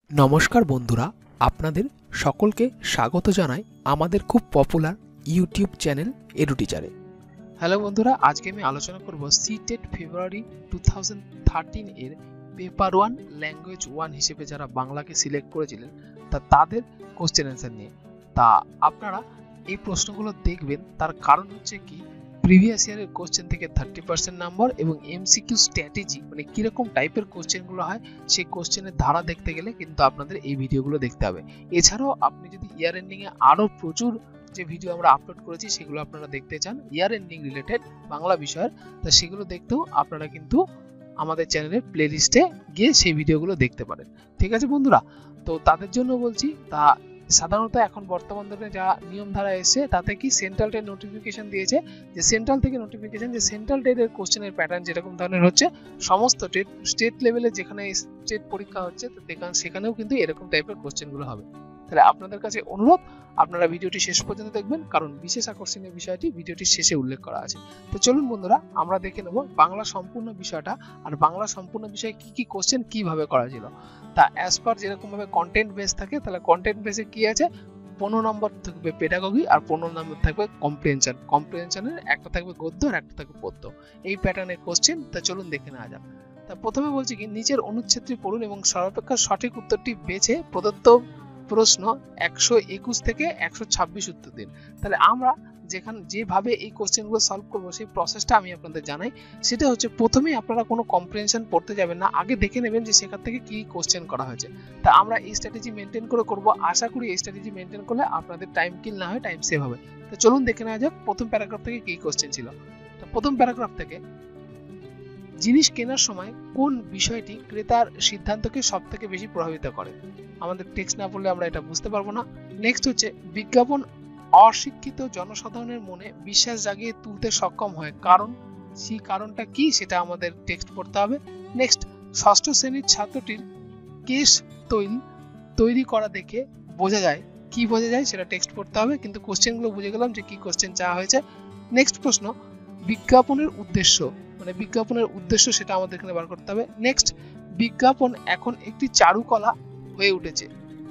নমস্কার বন্ধুরা, আপনাদের সকলকে স্বাগত জানাই আমাদের খুব পপুলার ইউটিউব চ্যানেল এডুটিচারে। হ্যালো বন্ধুরা, আজকে আমি আলোচনা করব সিটেট ফেব্রুয়ারি 2013 এর পেপার 1 ল্যাঙ্গুয়েজ 1 হিসেবে যারা বাংলাকে সিলেক্ট করেছিলেন তাদের কোশ্চেন অ্যান্সার নিয়ে। তা আপনারা এই প্রশ্নগুলো দেখবেন, তার কারণ হচ্ছে কি, প্রিভিয়াস ইয়ারের কোশ্চেন থেকে 30% নাম্বার এবং এমসিকিউ স্ট্র্যাটেজি মানে কিরকম টাইপের কোশ্চেনগুলো হয় সেই কোশ্চেনের ধারা দেখতে গেলে কিন্তু আপনাদের এই ভিডিওগুলো দেখতে হবে। এছাড়াও আপনি যদি ইয়ার এন্ডিং এ আরো প্রচুর যে ভিডিও আমরা আপলোড করেছি সেগুলো আপনারা দেখতে চান ইয়ার এন্ডিং রিলেটেড বাংলা বিষয়ের, তা সেগুলো দেখতেও আপনারা কিন্তু আমাদের চ্যানেলের প্লেলিস্টে গিয়ে সেই ভিডিওগুলো দেখতে পারেন। ঠিক আছে বন্ধুরা, তো তাদের জন্য বলছি, তা সাধারণত এখন বর্তমান দিনে যা নিয়ম ধারা এসেছে তাতে কি সেন্ট্রাল টেট নোটিফিকেশন দিয়েছে যে সেন্ট্রাল থেকে নোটিফিকেশন যে সেন্ট্রাল টেটের কোশ্চেনের প্যাটার্ন যেরকম ধরনের হচ্ছে সমস্ত স্টেট লেভেলে যেখানে স্টেট পরীক্ষা হচ্ছে সেখানেও কিন্তু এরকম টাইপের কোশ্চেনগুলো হবে। তাহলে আপনাদের কাছে অনুরোধ, আপনারা ভিডিওটি শেষ পর্যন্ত দেখবেন, কারণ বিশেষ আকর্ষণীয় বিষয়টি ভিডিওটির শেষে উল্লেখ করা আছে। তো চলুন বন্ধুরা, আমরা দেখে নেব বাংলা সম্পূর্ণ বিষয়টা আর বাংলা সম্পূর্ণ বিষয়ে কি কি কোশ্চেন কিভাবে করা ছিল। তা অ্যাজ পার যেরকম ভাবে কন্টেন্ট বেস থাকে, তাহলে কন্টেন্ট বেসে কি আছে, 15 নম্বর থাকবে পেডাগগি আর 15 নম্বর থাকবে কম্প্রিহেনশন। কম্প্রিহেনশনের একটা থাকবে গদ্য আর একটা থাকবে পদ্য, এই প্যাটার্নের কোশ্চেন। তা চলুন দেখে নেওয়া যাক। তা প্রথমে বলছি কি, নিচের অনুচ্ছেদটি পড়ুন এবং সর্বাপেক্ষা সঠিক উত্তরটি বেছে প্রদত্ত প্রশ্ন 121 থেকে 126 উত্তর দিন। তাহলে আমরা যেভাবে এই কোশ্চেনগুলো সলভ করবো সেই প্রসেসটা আমি আপনাদের জানাই। সেটা হচ্ছে, প্রথমেই আপনারা কোনো কম্প্রিহেনশন পড়তে যাবেন না, আগে দেখে নেবেন যে সেখান থেকে কি কোশ্চেন করা হয়েছে। তা আমরা এই স্ট্র্যাটেজি মেনটেন করে করব। আশা করি এই স্ট্র্যাটেজি মেনটেন করলে আপনাদের টাইম কিল না হয়, টাইম সেভ হবে। তো চলুন দেখে নেওয়া যাক প্রথম প্যারাগ্রাফ থেকে কি কোশ্চেন ছিল। তো প্রথম প্যারাগ্রাফ থেকে, জিনিস কেনার সময় কোন বিষয়টি ক্রেতার সিদ্ধান্তকে সবথেকে বেশি প্রভাবিত করে? আমাদের টেক্সট না পড়লে আমরা এটা বুঝতে পারবো না। নেক্সট হচ্ছে, বিজ্ঞাপন অশিক্ষিত জনসাধারণের মনে বিশ্বাস জাগিয়ে তুলতে সক্ষম হয়, কারণ সেই কারণটা কি সেটা আমাদের টেক্সট পড়তে হবে। নেক্সট, ষষ্ঠ শ্রেণীর ছাত্রটির কেশ তৈরি করা দেখে বোঝা যায়, কি বোঝা যায় সেটা টেক্সট পড়তে হবে, কিন্তু কোশ্চেনগুলো বুঝে গেলাম যে কি কোশ্চেন চাওয়া হয়েছে। নেক্সট প্রশ্ন, বিজ্ঞাপনের উদ্দেশ্য মানে বিজ্ঞাপনের উদ্দেশ্য সেটা আমাদের এখানে বার করতে হবে। নেক্সট, বিজ্ঞাপন এখন একটি চারুকলা হয়ে উঠেছে,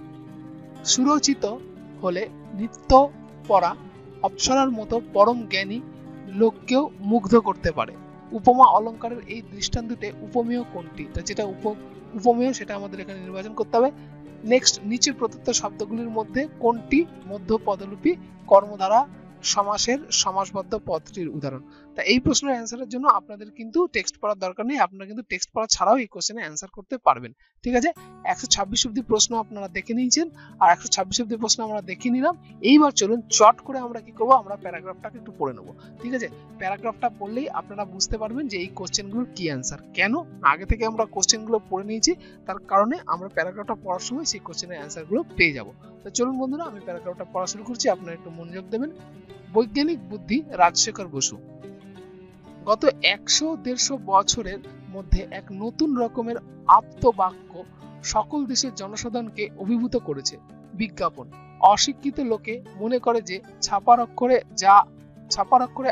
সুরচিত হলে নৃত্য পড়া অপ্সরার মতো পরম জ্ঞানী লোককেও মুগ্ধ করতে পারে। উপমা অলঙ্কারের এই দৃষ্টান্ততে উপমেয় কোনটি? যেটা উপমেয় সেটা আমাদের এখানে নির্বাচন করতে হবে। নেক্সট, নিচে প্রদত্ত শব্দগুলির মধ্যে কোনটি মধ্য পদলোপী কর্মধারা সমাসের সমাসবদ্ধ পদটির উদাহরণ? তা এই প্রশ্নের অ্যান্সারের জন্য আপনাদের কিন্তু টেক্সট পড়ার দরকার নেই, আপনারা কিন্তু টেক্সট পড়া ছাড়াও এই কোশ্চেনে অ্যান্সার করতে পারবেন। ঠিক আছে, 126 অব্দি প্রশ্ন আপনারা দেখে নিয়েছেন আর 126 অব্দি প্রশ্ন আমরা দেখে নিলাম। এইবার চলুন চট করে আমরা কি করব, আমরা প্যারাগ্রাফটাকে একটু পড়ে নেব। ঠিক আছে, প্যারাগ্রাফটা পড়লেই আপনারা বুঝতে পারবেন যে এই কোশ্চেনগুলোর কি অ্যান্সার। কেন আগে থেকে আমরা কোশ্চেনগুলো পড়ে নিয়েছি, তার কারণে আমরা প্যারাগ্রাফটা পড়ার সময় সেই কোশ্চেনের অ্যান্সারগুলো পেয়ে যাব। তো চলুন বন্ধুরা, আমি প্যারাগ্রাফটা পড়া শুরু করছি, আপনারা একটু মনোযোগ দেবেন। বৈজ্ঞানিক বুদ্ধি, রাজশেখর বসু। গত 100-150 বছরের মধ্যে এক নতুন রকমের আপ্তবাক্য সকল দেশের জনসাধারণকে অভিভূত করেছে, বিজ্ঞাপন। অশিক্ষিত লোকে মনে করে যে ছাপার অক্ষরে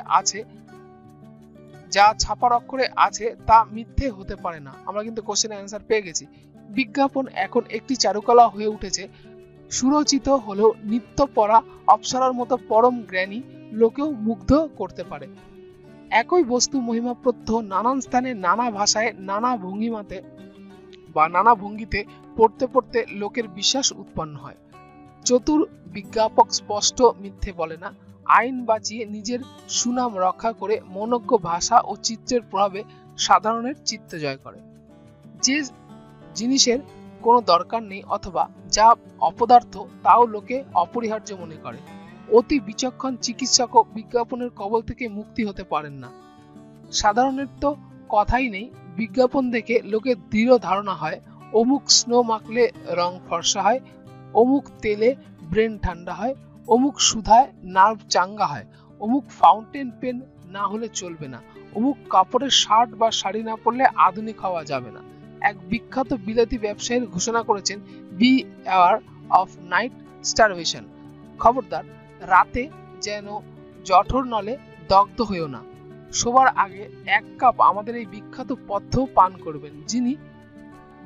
আছে তা মিথ্যে হতে পারে না। আমরা কিন্তু কোশ্চেনের অ্যান্সার পেয়ে গেছি। বিজ্ঞাপন এখন একটি চারুকলা হয়ে উঠেছে, সুরচিত হলেও নিত্য পড়া অপ্সরার মতো পরম জ্ঞানী লোকেও মুগ্ধ করতে পারে। একই বস্তু মহিমা প্রত্যহ নানান স্থানে নানা ভাষায় নানা ভঙ্গিমাতে বা নানা ভঙ্গিতে পড়তে পড়তে লোকের বিশ্বাস উৎপন্ন হয়। চতুর বিজ্ঞাপক স্পষ্ট মিথ্যে বলে না, আইন বাঁচিয়ে নিজের সুনাম রক্ষা করে মনোজ্ঞ ভাষা ও চিত্রের প্রভাবে সাধারণের চিত্ত জয় করে। যে জিনিসের কোনো দরকার নেই অথবা যা অপদার্থ তাও লোকে অপরিহার্য মনে করে। অতি বিচক্ষণ চিকিৎসকও বিজ্ঞাপনের কবল থেকে মুক্তি হতে পারেন না। সাধারণের তো কথাই নেই, বিজ্ঞাপন দেখে লোকের দৃঢ় ধারণা হয় অমুক স্নো মাখলে রং ফর্সা হয়, অমুক তেলে ব্রেন ঠান্ডা হয়, অমুক সুধায় নার্ভ চাঙ্গা হয়, অমুক ফাউন্টেন পেন না হলে চলবে না, অমুক কাপড়ের শার্ট বা শাড়ি না পরলে আধুনিক হওয়া যাবে না। এক বিখ্যাত বিলাতি ব্যবসায়ীর ঘোষণা করেছেন, be aware of night starvation. খবরদার রাতে যেন জঠর নলে দগ্ধ হইও না। শোবার আগে 1 কাপ আমাদের এই বিখ্যাত পথ্য পান করবেন, যিনি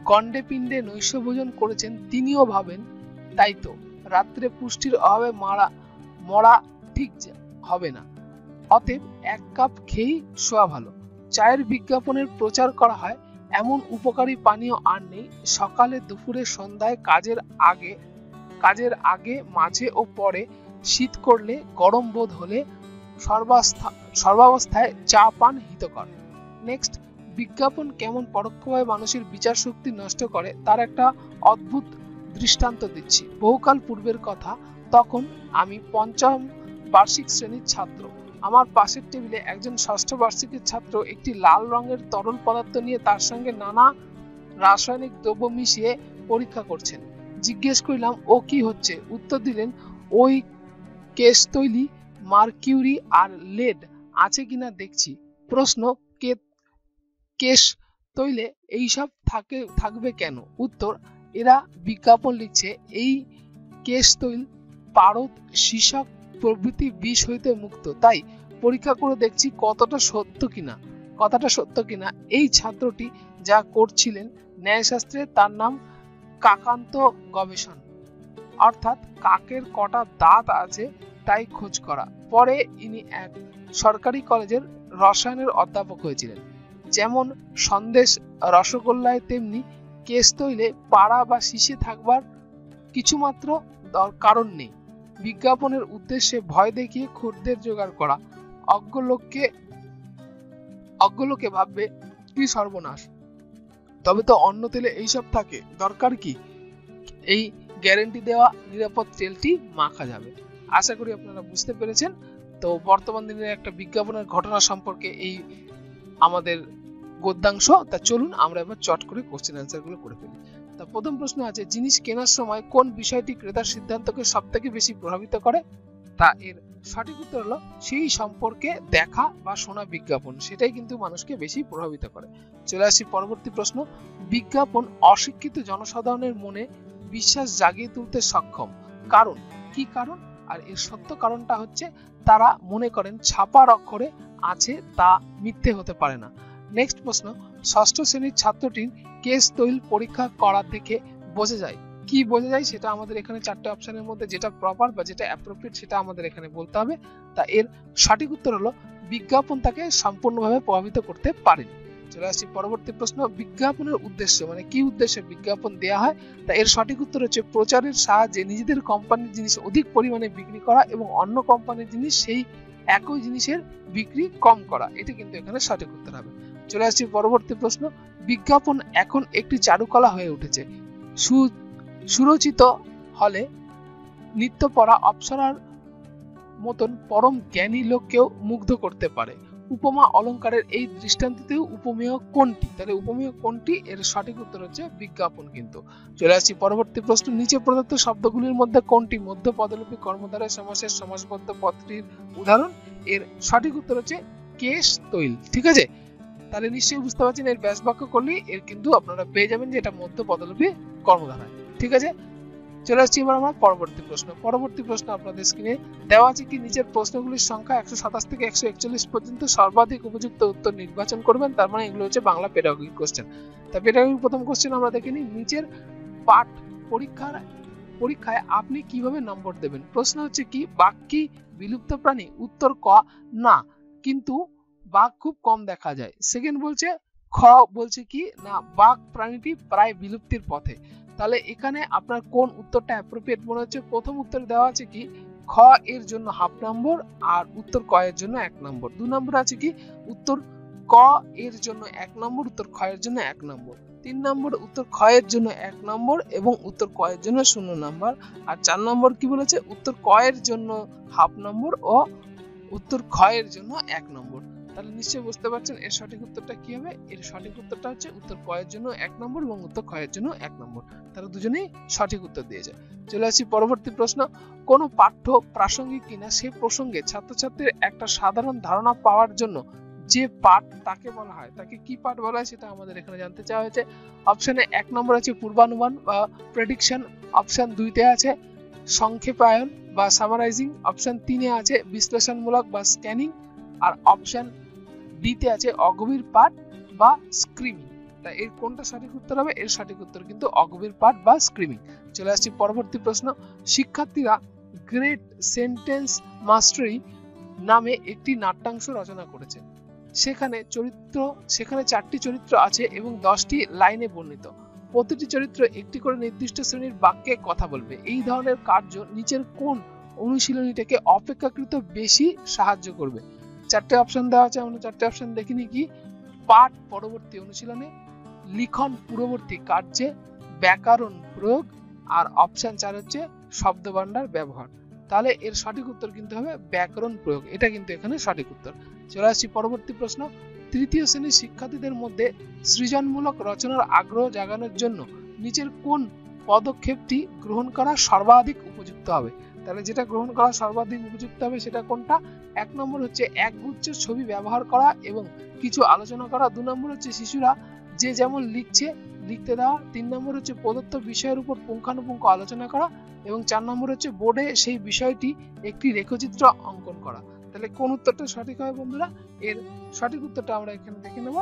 গণ্ডে পিণ্ডে নৈশভোজন করেছেন তিনিও ভাবেন তাই তো রাত্রে পুষ্টির অভাবে মরা ঠিক হবে না, অতএব 1 কাপ খেয়েই শোয়া ভালো। চায়ের বিজ্ঞাপনের প্রচার করা হয় এমন উপকারী পানীয় আর নেই। সকালে দুপুরে সন্ধ্যায় কাজের আগে মাঝে ও পরে, শীত করলে গরম বোধ হলে সর্বাবস্থায় চা পান হিতকর। নেক্সট, বিজ্ঞাপন কেমন পরোক্ষভাবে মানুষের বিচার শক্তি নষ্ট করে তার একটা অদ্ভুত দৃষ্টান্ত দিচ্ছি। বহুকাল পূর্বের কথা, তখন আমি 5ম বার্ষিক শ্রেণীর ছাত্র। আমার পাশের টেবিলে একজন 6ষ্ঠ বার্ষিকের ছাত্র একটি লাল রঙের তরল পদার্থ নিয়ে তার সঙ্গে নানা রাসায়নিক দ্রব্য মিশিয়ে পরীক্ষা করছেন। জিজ্ঞেস করলাম, ও কি হচ্ছে? উত্তর দিলেন, ওই কেশ তৈলি, মার্কিউরি আর লেড আছে কিনা দেখছি। প্রশ্ন, কেশ তৈলে এইসব থাকবে কেন? উত্তর, এরা বিজ্ঞাপন লিখছে এই কেশ তৈল পারদ, সীসক প্রভৃতি বিষ হইতে মুক্ত, তাই পরীক্ষা করে দেখছি কথাটা সত্য কিনা। এই ছাত্রটি যা করছিলেন ন্যায়শাস্ত্রে তার নাম কাকান্ত গবেষণ, অর্থাৎ কাকের কটা দাঁত আছে তাই খোঁজ করা। পরে ইনি এক সরকারি কলেজের রসায়নের অধ্যাপক হয়েছিলেন। যেমন সন্দেশ রসগোল্লায় তেমনি কেশ তৈলে পাড়া বা শিশে থাকবার কিছুমাত্র কারণ নেই। বিজ্ঞাপনের উদ্দেশ্যে ভয় দেখিয়ে খদ্দের জোগাড় করা। অজ্ঞ লোকে ভাববে কি সর্বনাশ, তবে তো অন্য তেলে এইসব থাকে, দরকার কি? এই গ্যারেন্টি দেওয়া নিরাপদ তেলটি মাখা যাবে। আশা করি আপনারা বুঝতে পেরেছেন। তো বর্তমান দিনের একটা বিজ্ঞাপনের ঘটনা সম্পর্কে এই আমাদের গদ্যাংশ। তা চলুন আমরা এবার চট করে কোশ্চেন অ্যান্সার গুলো করে ফেলি। তা প্রথম প্রশ্ন আছে, জিনিস কেনার সময় কোন বিষয়টি ক্রেতার সিদ্ধান্তকে সব থেকে বেশি প্রভাবিত করে? তা এর সঠিক উত্তর হলো সেই সম্পর্কে দেখা বা শোনা বিজ্ঞাপন, সেটাই কিন্তু মানুষকে বেশি প্রভাবিত করে। চলে আসি পরবর্তী প্রশ্ন, বিজ্ঞাপন অশিক্ষিত জনসাধারণের মনে বিশ্বাস জাগিয়ে তুলতে সক্ষম, কারণ কি কারণ? আর এর সত্য কারণটা হচ্ছে তারা মনে করেন ছাপার অক্ষরে আছে তা মিথ্যে হতে পারে না। নেক্সট প্রশ্ন, 6ষ্ঠ শ্রেণীর ছাত্রটির কেশ তৈল পরীক্ষা করা দেখে বোঝা যায়, কি বোঝা যায়? সেটা আমাদের এখানে 4টে অপশনের মধ্যে যেটা প্রপার বা যেটা অ্যাপ্রোপ্রিয়েট সেটা আমাদের এখানে বলতে হবে। তা এর সঠিক উত্তর হলো বিজ্ঞাপন তাকে সম্পূর্ণভাবে প্রভাবিত করতে পারেনি। চলে আসছি পরবর্তী প্রশ্ন, বিজ্ঞাপনের উদ্দেশ্য মানে কি উদ্দেশ্যে বিজ্ঞাপন দেওয়া হয়? তা এর সঠিক উত্তর হচ্ছে প্রচারের সাহায্যে নিজেদের কোম্পানির জিনিস অধিক পরিমাণে বিক্রি করা এবং অন্য কোম্পানির জিনিস সেই একই জিনিসের বিক্রি কম করা। এটা কিন্তু এখানে সঠিক উত্তর হবে। চলে আসছি পরবর্তী প্রশ্ন, বিজ্ঞাপন এখন একটি চারুকলা হয়ে উঠেছে। সুরচিত হলে নৃত্য পরা অপ্সরার মতন পরম জ্ঞানী লোককেও মুগ্ধ করতে পারে। উপমা অলংকারের এই দৃষ্টান্ততেও উপমেয় কোনটি? তাহলে উপমেয় কোনটি? এর সঠিক উত্তর হচ্ছে বিজ্ঞাপন কিন্তু। চলে আসছি পরবর্তী প্রশ্ন, নিচে প্রদত্ত শব্দগুলির মধ্যে কোনটি মধ্য পদলোপী কর্মধারয় সমাসের সমাসবদ্ধ পদটির উদাহরণ? এর সঠিক উত্তর হচ্ছে কেশ তৈল। ঠিক আছে, তাহলে নিশ্চয়ই বুঝতে পারছেন এর ব্যাস বাক্য করলেই এর কিন্তু আপনারা পেয়ে যাবেন যে এটা মধ্য পদলোপী কর্মধারয়। ঠিক আছে, চলে আসছি এবার আমরা পরবর্তী প্রশ্ন আপনাদের স্ক্রিনে দেওয়া আছে কি নিচের প্রশ্নগুলির সংখ্যা 127 থেকে 141 পর্যন্ত সর্বাধিক উপযুক্ত উত্তর নির্বাচন করবেন। তার মানে এগুলো হচ্ছে বাংলা পেডাগোগিক কোশ্চেন। তা পেডাগোগিক প্রথম কোশ্চেন আমরা দেখে নিই, নিচের পাঠ পরীক্ষায় আপনি কিভাবে নম্বর দেবেন? প্রশ্ন হচ্ছে কি, বাঘ কি বিলুপ্ত প্রাণী? উত্তর ক, না, কিন্তু বাঘ খুব কম দেখা যায়। সেকেন্ড বলছে খ, বলছে কি না বাঘ প্রাণীটি প্রায় বিলুপ্তির পথে। তাহলে এখানে আপনার কোন উত্তরটা অ্যাপ্রোপ্রিয়েট মনে হচ্ছে? প্রথম উত্তর দেওয়া আছে কি খ এর জন্য হাফ নম্বর আর উত্তর ক এর জন্য 1 নম্বর। 2 নম্বর আছে কি উত্তর ক এর জন্য 1 নম্বর, উত্তর খ এর জন্য 1 নম্বর। 3 নম্বর উত্তর খ এর জন্য 1 নম্বর এবং উত্তর ক এর জন্য 0 নম্বর। আর 4 নম্বর কি বলেছে? উত্তর ক এর জন্য হাফ নম্বর ও উত্তর খ এর জন্য 1 নম্বর। তাহলে নিশ্চয়ই বুঝতে পারছেন এর সঠিক উত্তরটা কি হবে। এর সঠিক উত্তরটা হচ্ছে উত্তর ক এর জন্য 1 নম্বর এবং উত্তর খ এর জন্য 1 নম্বর। তারা দুজনেই সঠিক উত্তর দিয়েছে। চলে আসি পরবর্তী প্রশ্ন, কোন পাঠ্য প্রাসঙ্গিক কিনা সে প্রসঙ্গে ছাত্রছাত্রীর একটা সাধারণ ধারণা পাওয়ার জন্য যে পাঠ তাকে বলা হয়, তাকে কি পাঠ বলা হয় সেটা আমাদের এখানে জানতে চাওয়া হয়েছে। অপশনে 1 নম্বর আছে পূর্বানুমান বা প্রেডিকশন, অপশন 2 তে আছে সংক্ষেপায়ন বা সামারাইজিং, অপশন 3 এ আছে বিশ্লেষণমূলক বা স্ক্যানিং, আর অপশন ডি তে আছে অগভীর পাঠ বা স্ক্রিমিং। তা এর কোনটা সঠিক উত্তর হবে? এর সঠিক উত্তর কিন্তু অগভীর পাঠ বা স্ক্রিমিং। চলে আসছি পরবর্তী প্রশ্ন। শিক্ষার্থীরা গ্রেট সেন্টেন্স মাস্টারি নামে একটি নাট্যাংশ রচনা করেছে। সেখানে 4টি চরিত্র আছে এবং 10টি লাইনে বর্ণিত। প্রতিটি চরিত্র একটি করে নির্দিষ্ট শ্রেণীর বাক্যে কথা বলবে। এই ধরনের কার্য নিচের কোন অনুশীলনীটাকে অপেক্ষাকৃত বেশি সাহায্য করবে? 4টে অপশন দেওয়া আছে, আমরা 4টে অপশন দেখিনি। কি? পাঠ পরবর্তী অনুশীলনে, লিখন পূর্ববর্তী কার্যে, ব্যাকরণ প্রয়োগ, আর অপশন 4 হচ্ছে শব্দভাণ্ডার ব্যবহার। তাহলে এর সঠিক উত্তর কিন্তু হবে ব্যাকরণ প্রয়োগ। এটা কিন্তু এখানে সঠিক উত্তর। চলে আসছি পরবর্তী প্রশ্ন। তৃতীয় শ্রেণীর শিক্ষার্থীদের মধ্যে সৃজনমূলক রচনার আগ্রহ জাগানোর জন্য নিচের কোন পদক্ষেপটি গ্রহণ করা সর্বাধিক উপযুক্ত হবে? তাহলে যেটা গ্রহণ করা সর্বাধিক উপযুক্ত হবে সেটা কোনটা? 1 নম্বর হচ্ছে একগুচ্ছ ছবি ব্যবহার করা এবং কিছু আলোচনা করা। 2 নম্বর হচ্ছে শিশুরা যে যেমন লিখছে লিখতে দেওয়া। 3 নম্বর হচ্ছে প্রদত্ত বিষয়ের উপর পুঙ্খানুপুঙ্খ আলোচনা করা এবং 4 নম্বর হচ্ছে বোর্ডে সেই বিষয়টি একটি রেখাচিত্র অঙ্কন করা। তাহলে কোন উত্তরটা সঠিক হবে বন্ধুরা? এর সঠিক উত্তরটা আমরা এখানে দেখে নেব।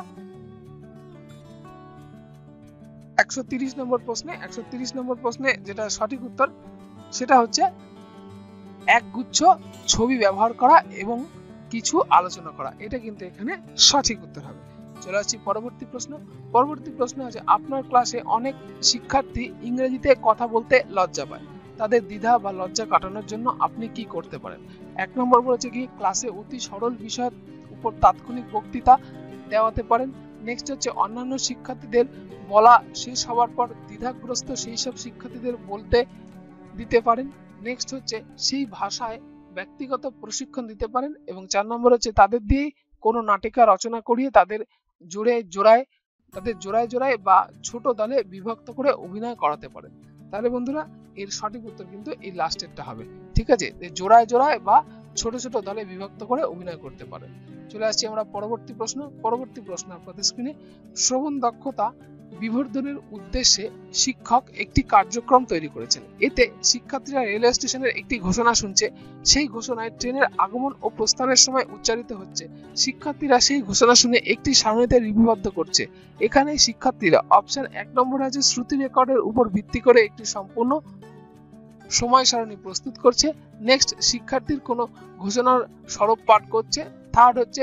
130 নম্বর প্রশ্নে 130 নম্বর প্রশ্নে যেটা সঠিক উত্তর সেটা হচ্ছে একগুচ্ছ ছবি ব্যবহার করা এবং কিছু আলোচনা করা। এটা কিন্তু এখানে সঠিক উত্তর হবে। চলে আসছি পরবর্তী প্রশ্ন। পরবর্তী প্রশ্ন আছে, আপনার ক্লাসে অনেক শিক্ষার্থী ইংরেজিতে কথা বলতে লজ্জা পায়। তাদের দ্বিধা বা লজ্জা কাটানোর জন্য আপনি কি করতে পারেন? 1 নম্বর বলেছে কি ক্লাসে অতি সরল বিষয়ের উপর তাৎক্ষণিক বক্তৃতা দেওয়াতে পারেন। নেক্সট হচ্ছে অন্যান্য শিক্ষার্থীদের বলা শেষ হওয়ার পর দ্বিধাগ্রস্ত সেই সব শিক্ষার্থীদের বলতে দিতে পারেন। নেক্সট হচ্ছে সেই ভাষায় ব্যক্তিগত প্রশিক্ষণ দিতে পারেন এবং 4 নম্বর হচ্ছে তাদের দিয়ে কোনো নাটিকা রচনা করিয়ে তাদের জোড়ায় জোড়ায় বা ছোট দলে বিভক্ত করে অভিনয় করাতে পারেন। তাহলে বন্ধুরা এর সঠিক উত্তর কিন্তু এই লাস্টেরটা হবে। ঠিক আছে, জোড়ায় জোড়ায় বা ছোট ছোট দলে বিভক্ত করে অভিনয় করতে পারেন। চলে আসছি আমরা পরবর্তী প্রশ্ন। পরবর্তী প্রশ্ন আপনাদের স্ক্রিনে। শ্রবণ দক্ষতা বিবর্ধনের উদ্দেশ্যে শিক্ষক একটি কার্যক্রম তৈরি করেছেন। এতে শিক্ষার্থীরা রেলওয়ে স্টেশনের একটি ঘোষণা শুনছে। সেই ঘোষণায় ট্রেনের আগমন ও প্রস্থানের সময় উচ্চারিত হচ্ছে। শিক্ষার্থীরা সেই ঘোষণা শুনে একটি সারণীতে লিপিবদ্ধ করছে। এখানে শিক্ষার্থীরা অপশন 1 নম্বর আছে শ্রুতি রেকর্ডের উপর ভিত্তি করে একটি সম্পূর্ণ সময় সারণী প্রস্তুত করছে। নেক্সট শিক্ষার্থীর কোনো ঘোষণার স্বরূপ পাঠ করছে। থার্ড হচ্ছে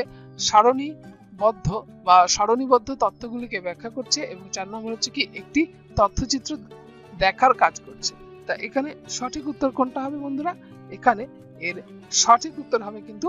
সারণীবদ্ধ তথ্যগুলিকে ব্যাখ্যা করছে এবং 4 নম্বর হচ্ছে কি একটি তথ্যচিত্র দেখার কাজ করছে। তা এখানে সঠিক উত্তর কোনটা হবে বন্ধুরা? এখানে এর সঠিক উত্তর হবে কিন্তু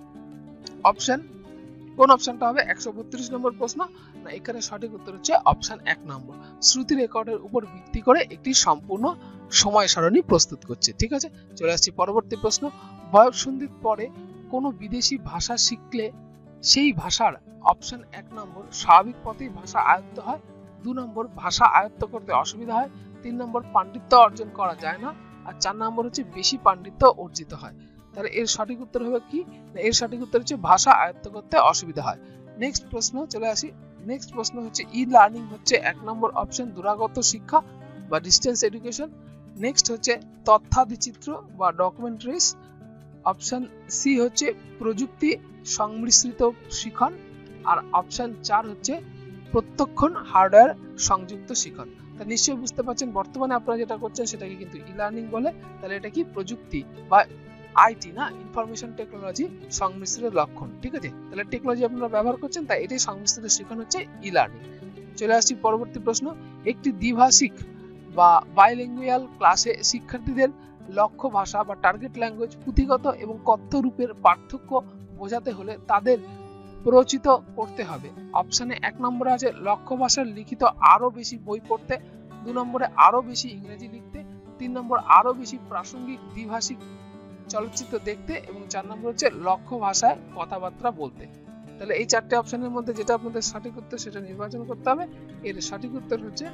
কোন অপশনটা হবে? 132 নম্বর প্রশ্ন। না, এখানে সঠিক উত্তর হচ্ছে অপশন 1 নম্বর শ্রুতি রেকর্ডের উপর ভিত্তি করে একটি সম্পূর্ণ সময় সারণী প্রস্তুত করছে। ঠিক আছে, চলে আসছি পরবর্তী প্রশ্ন। বয়ঃসন্ধির পরে কোনো বিদেশি ভাষা শিখলে সেই ভাষার অপশন 1 নম্বর স্বাভাবিক পথেই ভাষা আয়ত্ত হয়। 2 নম্বর ভাষা আয়ত্ত করতে অসুবিধা হয়। 3 নম্বর পাণ্ডিত্য অর্জন করা যায় না। আর 4 নম্বর হচ্ছে বেশি পাণ্ডিত্য অর্জিত হয়। তাহলে এর সঠিক উত্তর হবে কি? এর সঠিক উত্তর হচ্ছে ভাষা আয়ত্ত করতে অসুবিধা হয়। নেক্সট প্রশ্ন চলে আসি। নেক্সট প্রশ্ন হচ্ছে ই লার্নিং হচ্ছে 1 নম্বর অপশন দূরাগত শিক্ষা বা ডিস্টেন্স এডুকেশন। নেক্সট হচ্ছে তথ্যাদিচিত্র বা ডকুমেন্টারিজ। অপশন সি হচ্ছে প্রযুক্তি সংমিশ্রিত শিখন। আর অপশন 4 হচ্ছে প্রত্যক্ষণ হার্ডওয়্যার সংযুক্ত শিখন। তা নিশ্চয়ই বুঝতে পারছেন বর্তমানে আপনারা যেটা করছেন সেটাকে কিন্তু ই লার্নিং বলে। তাহলে এটা কি প্রযুক্তি বা আইটি না, ইনফরমেশন টেকনোলজি সংমিশ্রিত লক্ষণ। ঠিক আছে, তাহলে টেকনোলজি আপনারা ব্যবহার করছেন তাই এটাই সংমিশ্রিত শিখন হচ্ছে ই লার্নিং। চলে আসছি পরবর্তী প্রশ্ন। একটি দ্বিভাষিক বা বাইলিঙ্গুয়াল ক্লাসে শিক্ষার্থীদের লক্ষ্য ভাষা বা টার্গেট ল্যাঙ্গুয়েজ পুঁথিগত এবং কথ্য রূপের পার্থক্য বোঝাতে হলে তাদের প্ররোচিত করতে হবে। অপশনে 1 নম্বরে আছে লক্ষ্য ভাষার লিখিত আরো বেশি বই পড়তে। 2 নম্বরে আরো বেশি ইংরেজি লিখতে। 3 নম্বর আরো বেশি প্রাসঙ্গিক দ্বিভাষিক চলচ্চিত্র দেখতে এবং 4 নম্বর হচ্ছে লক্ষ্য ভাষায় কথাবার্তা বলতে। তাহলে এই 4টে অপশনের মধ্যে যেটা আপনাদের সঠিক উত্তর সেটা নির্বাচন করতে হবে। এর সঠিক উত্তর হচ্ছে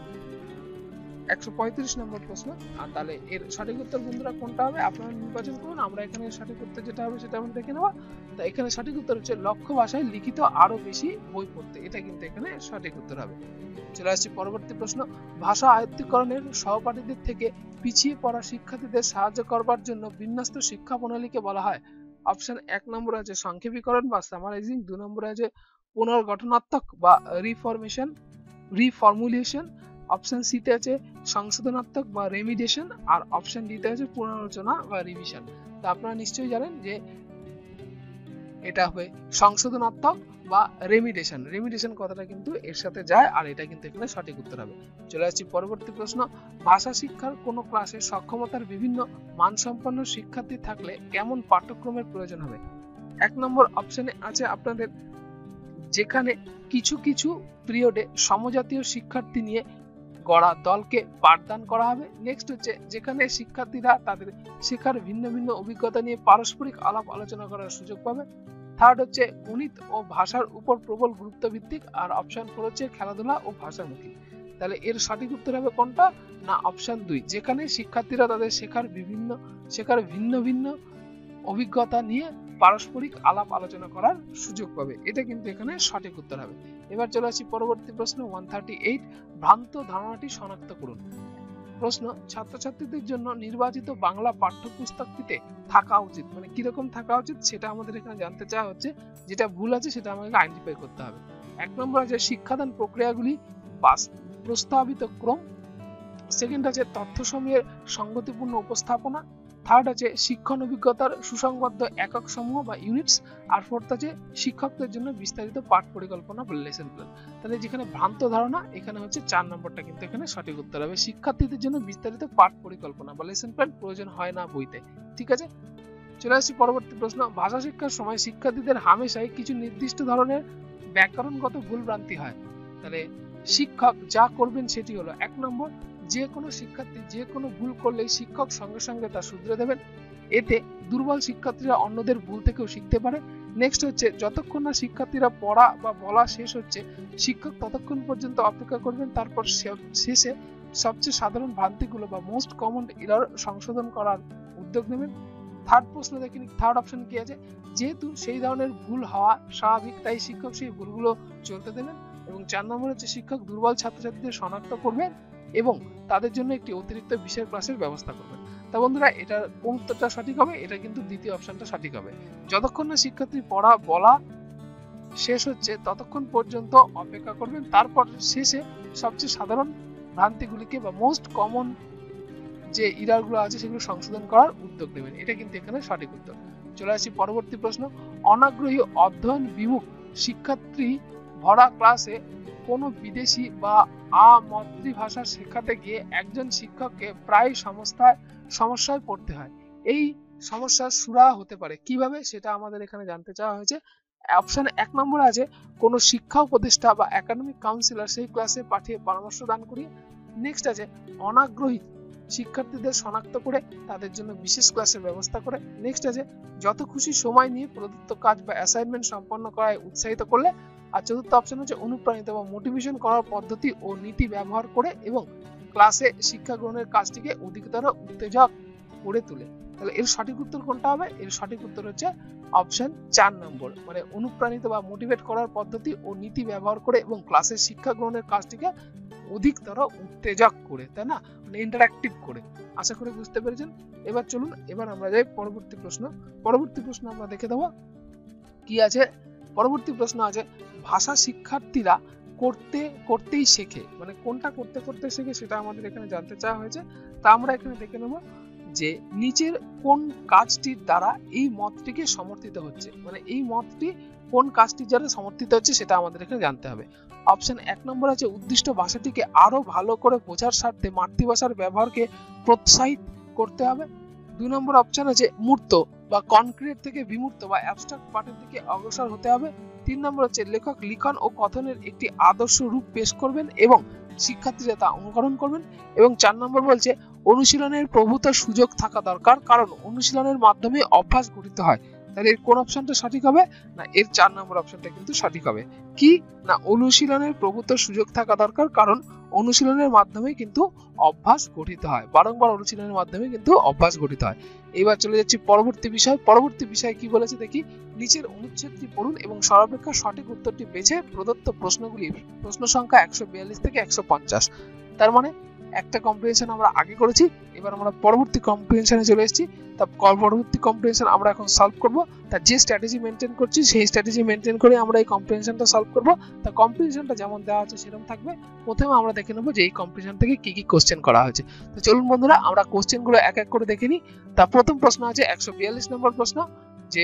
135 নম্বর প্রশ্ন। আর তাহলে এর সঠিক উত্তর বন্ধুরা কোনটা হবে আপনারা নির্বাচন করুন। আমরা এখানে সঠিক উত্তর যেটা হবে সেটা আমরা দেখে নেব। তো এখানে সঠিক উত্তর হচ্ছে লক্ষ্য ভাষায় লিখিত আরো বেশি বই পড়তে। এটা কিন্তু এখানে সঠিক উত্তর হবে। চলে আসছি পরবর্তী প্রশ্ন। ভাষা আয়ত্তীকরণের সহপাঠীদের থেকে পিছিয়ে পড়া শিক্ষার্থীদের সাহায্য করবার জন্য বিন্যস্ত শিক্ষা প্রণালীকে বলা হয়। অপশন 1 নম্বরে আছে সংক্ষেপীকরণ বা সামারাইজিং। 2 নম্বরে আছে পুনর্গঠনাত্মক বা রিফরমেশন। রিফর্মুলেশন, অপশন সি তে আছে সংশোধনাত্মক বা রেমিডিয়েশন, আর অপশন ডি তে আছে পুনরালোচনা বা রিভিশন। তো আপনারা নিশ্চয়ই জানেন যে এটা হবে সংশোধনাত্মক বা রেমিডিয়েশন। রেমিডিয়েশন কথাটা কিন্তু এর সাথে যায়, আর এটা কিন্তু এখানে সঠিক উত্তর হবে। চলে আসছি পরবর্তী প্রশ্ন। ভাষা শিক্ষার কোন ক্লাসে সক্ষমতার বিভিন্ন মানসম্পন্ন শিক্ষার্থী থাকলে কেমন পাঠ্যক্রমের প্রয়োজন হবে? 1 নম্বর অপশনে আছে আপনাদের যেখানে কিছু কিছু পিরিয়ডে সমজাতীয় শিক্ষার্থী নিয়ে গড়া দলকে পাঠদান করা হবে। নেক্সট হচ্ছে যেখানে শিক্ষার্থীরা তাদের শেখার ভিন্ন ভিন্ন অভিজ্ঞতা নিয়ে পারস্পরিক আলাপ আলোচনা করার সুযোগ পাবে। থার্ড হচ্ছে গণিত ও ভাষার উপর প্রবল গুরুত্ব ভিত্তিক, আর অপশন 4 হচ্ছে খেলাধুলা ও ভাষামুখী। তাহলে এর সঠিক উত্তর হবে কোনটা? না অপশন 2, যেখানে শিক্ষার্থীরা তাদের শেখার ভিন্ন ভিন্ন অভিজ্ঞতা নিয়ে পারস্পরিক আলাপ আলোচনা করার সুযোগ পাবে। এটা কিন্তু এখানে সঠিক উত্তর হবে। এবার চলে আসি পরবর্তী প্রশ্ন 138। ভ্রান্ত ধারণাটি শনাক্ত করুন। প্রশ্ন, ছাত্রছাত্রীদের জন্য নির্বাচিত বাংলা পাঠ্যপুস্তকটিতে থাকা উচিত, মানে কিরকম থাকা উচিত সেটা আমাদের এখানে জানতে চাওয়া হচ্ছে। যেটা ভুল আছে সেটা আমাকে আইডেন্টিফাই করতে হবে। 1 নম্বর আছে শিক্ষাদান প্রক্রিয়াগুলি প্রস্তাবিত ক্রম। সেকেন্ড আছে তথ্য সমূহের সংগতিপূর্ণ উপস্থাপনা। থার্ড আছে শিক্ষণ অভিজ্ঞতার সুসংবদ্ধ একক সমূহ বা ইউনিটস। আর ফোর্থ আছে শিক্ষকদের জন্য বিস্তারিত পাঠ পরিকল্পনা বা লেসন প্ল্যান। তাহলে যেখানে ভ্রান্ত ধারণা, এখানে হচ্ছে 4 নম্বরটা কিন্তু এখানে সঠিক উত্তর হবে। শিক্ষার্থীদের জন্য বিস্তারিত পাঠ পরিকল্পনা বা লেসন প্ল্যান প্রয়োজন হয় না বইতে। ঠিক আছে, চলে আসছি পরবর্তী প্রশ্ন। ভাষা শিক্ষার সময় শিক্ষার্থীদের হামেশাই কিছু নির্দিষ্ট ধরনের ব্যাকরণগত ভুল ভ্রান্তি হয়। তাহলে শিক্ষক যা করবেন সেটি হলো 1 নম্বর, যে কোনো শিক্ষার্থী যে কোনো ভুল করলেই শিক্ষক সঙ্গে সঙ্গে তা শুধরে দেবেন। এতে দুর্বল শিক্ষার্থীরা অন্যদের ভুল থেকেও শিখতে পারে। নেক্সট হচ্ছে যতক্ষণ না শিক্ষার্থীরা পড়া বা বলা শেষ হচ্ছে শিক্ষক ততক্ষণ পর্যন্ত অপেক্ষা করবেন, তারপর শেষে সবচেয়ে সাধারণ ভ্রান্তিগুলো বা মোস্ট কমন এরর সংশোধন করার উদ্যোগ নেবেন। থার্ড প্রশ্ন দেখেন, থার্ড অপশন কি আছে? যেহেতু সেই ধরনের ভুল হওয়া স্বাভাবিক, তাই শিক্ষক সেই ভুলগুলো চলতে দেবেন। এবং 4 নম্বর হচ্ছে শিক্ষক দুর্বল ছাত্রছাত্রীদের শনাক্ত করবেন এবং তাদের জন্য একটি অতিরিক্ত বিশেষ ক্লাসের ব্যবস্থা করবেন। তা বন্ধুরা, এটা কোন উত্তরটা সঠিক হবে? এটা কিন্তু দ্বিতীয় অপশনটা সঠিক হবে। যতক্ষণ না শিক্ষার্থীর পড়া বলা শেষ হচ্ছে ততক্ষণ পর্যন্ত অপেক্ষা করবেন, তারপর শেষে সবচেয়ে সাধারণ ভ্রান্তিগুলিকে বা মোস্ট কমন যে এররগুলো আছে সেগুলো সংশোধন করার উদ্যোগ নেবেন। এটা কিন্তু এখানে সঠিক উত্তর। চলে আসি পরবর্তী প্রশ্ন। অনাগ্রহী অধ্যয়ন বিমুখ শিক্ষার্থী ভরা ক্লাসে কোনো বিদেশি বা মাতৃভাষা শেখাতে গিয়ে একজন শিক্ষককে প্রায় সমস্যায় পড়তে হয়। এই সমস্যার সুরাহা হতে পারে কিভাবে, সেটা আমাদের এখানে জানতে চাওয়া হয়েছে। অপশন 1 নম্বরে আছে কোনো শিক্ষা উপদেষ্টা বা একাডেমিক কাউন্সিলর সেই ক্লাসে পাঠিয়ে পরামর্শ দান করিয়ে। নেক্সট আছে অনাগ্রহী শিক্ষার্থীদের শনাক্ত করে তাদের জন্য বিশেষ ক্লাসের ব্যবস্থা করে। নেক্সট আছে যত খুশি সময় নিয়ে প্রদত্ত কাজ বা অ্যাসাইনমেন্ট সম্পন্ন করায় উৎসাহিত করলে। আর চতুর্থ অপশন হচ্ছে অনুপ্রাণিত বা মোটিভেশন করার পদ্ধতি ও নীতি ব্যবহার করে এবং ক্লাসে শিক্ষা গ্রহণের কাজটিকে অধিকতর উত্তেজক করে তোলে। তাহলে এর সঠিক উত্তর কোনটা হবে? এর সঠিক উত্তর হচ্ছে অপশন 4 নম্বর, মানে অনুপ্রাণিত বা মোটিভেট করার পদ্ধতি ও নীতি ব্যবহার করে এবং ক্লাসের শিক্ষা গ্রহণের কাজটিকে অধিকতর উত্তেজক করে, তাই না, মানে ইন্টারঅ্যাক্টিভ করে। আশা করি বুঝতে পেরেছেন। এবার চলুন, এবার আমরা যাই পরবর্তী প্রশ্ন। পরবর্তী প্রশ্ন আমরা দেখে দেবো কি আছে। পরবর্তী প্রশ্ন আছে ভাষা শিক্ষার্থীরা করতেই শেখে, মানে কোনটা করতে করতে শেখে সেটা আমাদের এখানে জানতে চাওয়া হয়েছে। তা আমরা এখানে দেখে নেব যে নিচের কোন কাজটির দ্বারা এই মতটিকে সমর্থিত হচ্ছে, মানে এই মতটি কোন কাজটির দ্বারা সমর্থিত হচ্ছে সেটা আমাদের এখানে জানতে হবে। অপশন 1 নম্বর আছে উদ্দিষ্ট ভাষাটিকে আরো ভালো করে বোঝার স্বার্থে মাতৃভাষার ব্যবহারকে প্রোৎসাহিত করতে হবে। 2 নম্বর অপশন আছে মূর্ত বা কনক্রিট থেকে বিমূর্ত বা অ্যাবস্ট্রাক্ট পাঠের দিকে অগ্রসর হতে হবে। 3 নম্বর হচ্ছে লেখক লিখন ও কথনের একটি আদর্শ রূপ পেশ করবেন এবং শিক্ষার্থীরা তা অনুকরণ করবেন। এবং 4 নম্বর বলছে অনুশীলনের প্রভূত সুযোগ থাকা দরকার, কারণ অনুশীলনের মাধ্যমে অভ্যাস গঠিত হয়। তাহলে এর কোন অপশনটা সঠিক হবে? না, এর 4 নম্বর অপশনটা কিন্তু সঠিক হবে। কি না, অনুশীলনের প্রভূত সুযোগ থাকা দরকার, কারণ অনুশীলনের মাধ্যমে কিন্তু অভ্যাস গঠিত হয়, বারংবার অনুশীলনের মাধ্যমে কিন্তু অভ্যাস গঠিত হয়। এবার চলে যাচ্ছি পরবর্তী বিষয়। পরবর্তী বিষয় কি বলেছে দেখি। নিচের অনুচ্ছেদটি পড়ুন এবং সর্বাপেক্ষা সঠিক উত্তরটি বেছে প্রদত্ত প্রশ্নগুলির প্রশ্ন সংখ্যা 142 থেকে 150। তার মানে একটা কম্প্রিহেনশন আমরা আগে করেছি, এবার আমরা পরবর্তী কম্প্রিহেনশনে চলে এসেছি। তা পরবর্তী কম্প্রিহেনশন আমরা এখন সলভ করব। তা যে স্ট্র্যাটেজি মেনটেন করছি সেই স্ট্র্যাটেজি মেনটেন করে আমরা এই কম্প্রিহেনশনটা সলভ করব। তা কম্প্রিহেনশনটা যেমন দেওয়া আছে সেরকম থাকবে। প্রথমে আমরা দেখে নেব যে এই কম্প্রিহেনশন থেকে কি কি কোশ্চেন করা হয়েছে। তো চলুন বন্ধুরা আমরা কোশ্চেনগুলো এক এক করে দেখে নিই। তা প্রথম প্রশ্ন আছে 142 নম্বর প্রশ্ন, যে